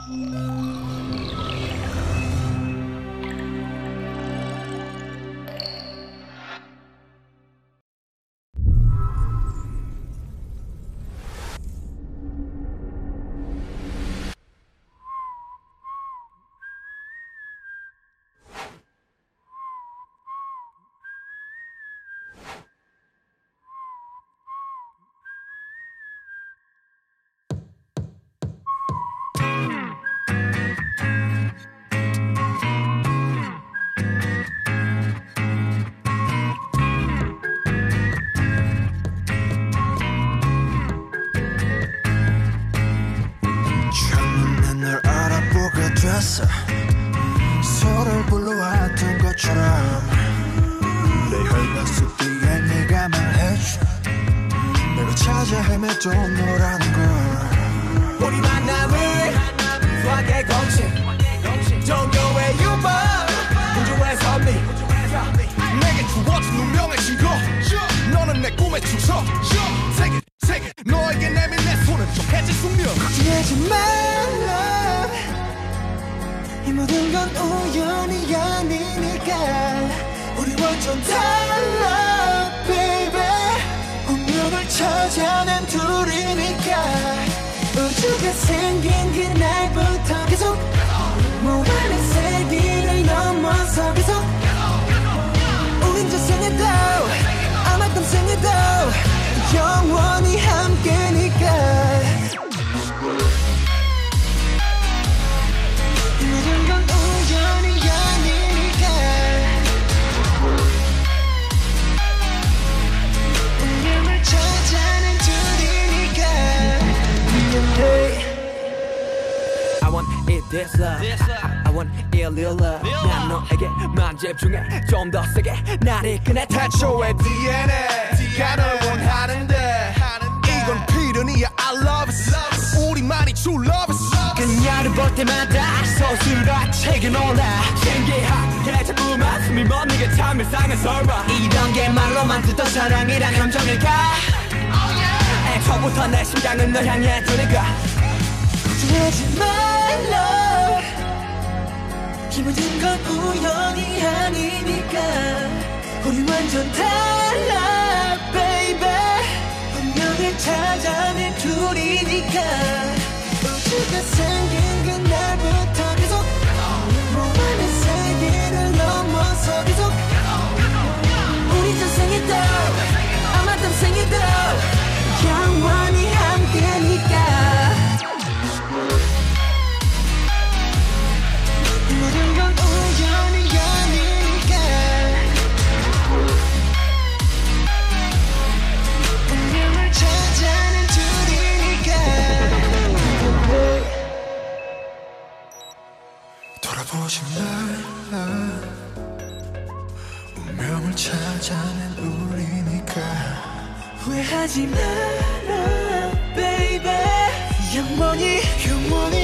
서로를 불러왔던 것처럼 내 혈관 속 뒤에 네가 말해줘 내가 찾아 헤맸던 너라는 걸 우리 만남을 수학의 공식 종교의 유머 우주의 섭리 내게 주어진 운명의 증거 너는 내 꿈의 주석 세계 너에게 내민 내 손은 정해진 숙명 걱정하지 말라 이 모든 건 우연이 아니니까 우리 완전 달라 baby 운명을 찾아낸 둘이니까 우주가 생긴 그날부터 계속 무한의 세기를 넘어서 계속 우린 저 생에도 아마 땀 생에도 영원히 함께니까 모든 건 우연이 아니니까 운명을 찾아낸 둘이니까 I want it this love I want it real love 난 너에게만 집중해 좀 더 세게 날 이끄네 태초의 DNA가 널 원하는데 이건 필연이야 I love it 우리만이 true love it 그녀를 볼 때마다 서술화책에 놀라 신기하게 자꾸만 숨이 멎는 참 일상은 설마 이런 게 말로만 듣던 사랑이란 감정일까 애초부터 내 심장은 널 향해 두니까 걱정하지 말라 이 모든 건 우연이 아니니까 우리 완전 달라 baby 운명을 찾아낸 둘이니까 우주가 생긴 그날부터 계속 무한의 세계를 넘어서 계속 우리 전생에도 아마 땀생에도 영원히 함께니까 모든 건 우연이 아니니까 운명을 찾아낸 둘이니까 돌아보지 말라 운명을 찾아낸 우리니까 후회하지 마라 baby 영원히